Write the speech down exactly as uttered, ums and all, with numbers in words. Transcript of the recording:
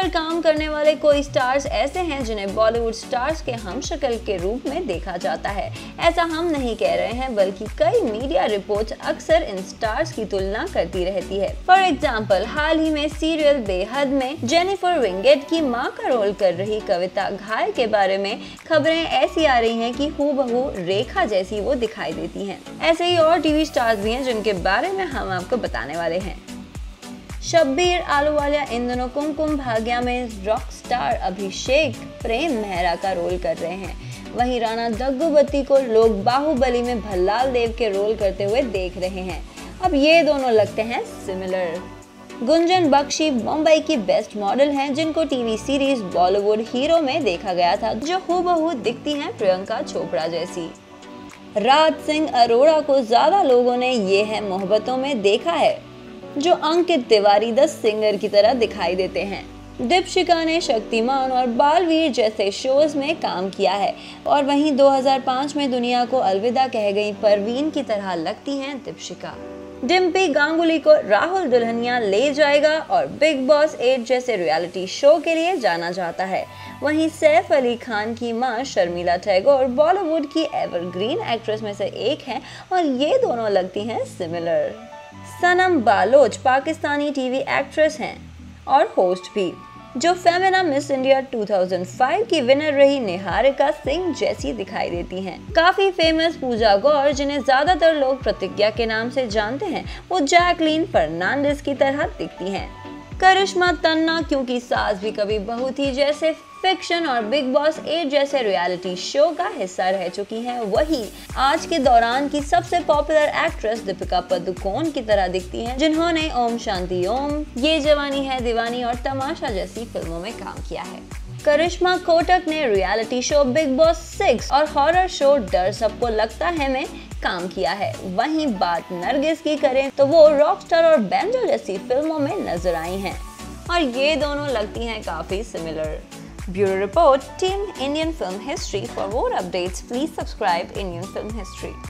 मिलकर काम करने वाले कोई स्टार्स ऐसे हैं जिन्हें बॉलीवुड स्टार्स के हमशक्ल के रूप में देखा जाता है। ऐसा हम नहीं कह रहे हैं, बल्कि कई मीडिया रिपोर्ट्स अक्सर इन स्टार्स की तुलना करती रहती है। फॉर एग्जाम्पल, हाल ही में सीरियल बेहद में जेनिफर विंगेट की मां का रोल कर रही कविता घायल के बारे में खबरें ऐसी आ रही हैं कि हूबहू रेखा जैसी वो दिखाई देती हैं। ऐसे ही और टीवी स्टार्स भी हैं जिनके बारे में हम आपको बताने वाले हैं। शब्बीर आलूवालिया इन दिनों कुमकुम भाग्य में रॉक स्टार अभिषेक प्रेम मेहरा का रोल कर रहे हैं। वहीं राणा दग्गुबती को लोग बाहुबली में भल्लाल देव के रोल करते हुए देख रहे हैं। अब ये दोनों लगते हैं सिमिलर। गुंजन बख्शी मुंबई की बेस्ट मॉडल हैं, जिनको टीवी सीरीज बॉलीवुड हीरो में देखा गया था, जो हूबहू दिखती हैं प्रियंका चोपड़ा जैसी। राज सिंह अरोड़ा को ज्यादा लोगों ने ये है मोहब्बतों में देखा है, जो अंकित तिवारी द सिंगर की तरह दिखाई देते हैं। दीपशिका ने शक्तिमान और बालवीर जैसे शोज में काम किया है, और वहीं दो हज़ार पाँच में दुनिया को अलविदा कह गई परवीन की तरह लगती हैं दीपशिका। डिम्पी गांगुली को राहुल दुल्हनिया ले जाएगा और बिग बॉस एट जैसे रियलिटी शो के लिए जाना जाता है। वहीं सैफ अली खान की मां शर्मिला टैगोर बॉलीवुड की एवरग्रीन एक्ट्रेस में से एक हैं, और ये दोनों लगती हैं similar. Sanam Baloch Pakistani TV actress हैं और होस्ट भी, जो फेमिना मिस इंडिया दो हज़ार पाँच की विनर रही निहारिका सिंह जैसी दिखाई देती हैं। काफी फेमस पूजा गौर, जिन्हें ज्यादातर लोग प्रतिज्ञा के नाम से जानते हैं, वो जैकलीन फर्नांडिस की तरह दिखती हैं। करिश्मा तन्ना क्योंकि सास भी कभी बहू थी जैसे फिक्शन और बिग बॉस एट जैसे रियलिटी शो का हिस्सा रह चुकी हैं, वही आज के दौरान की सबसे पॉपुलर एक्ट्रेस दीपिका पादुकोण की तरह दिखती हैं, जिन्होंने ओम शांति ओम, ये जवानी है दीवानी और तमाशा जैसी फिल्मों में काम किया है। करिश्मा कोटक ने reality show Bigg Boss six और हॉरर शो डर सबको लगता है में काम किया है। वहीं बात नरगिस की करें तो वो रॉकस्टार और बैंजो जैसी फिल्मों में नजर आई हैं, और ये दोनों लगती हैं काफी similar. Bureau report, team Indian film history. For more updates please subscribe Indian film history.